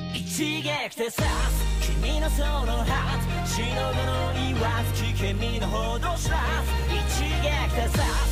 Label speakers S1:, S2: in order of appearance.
S1: 一撃で刺す君のそのハートしのぐの言わず危険身の程知らず一撃で刺す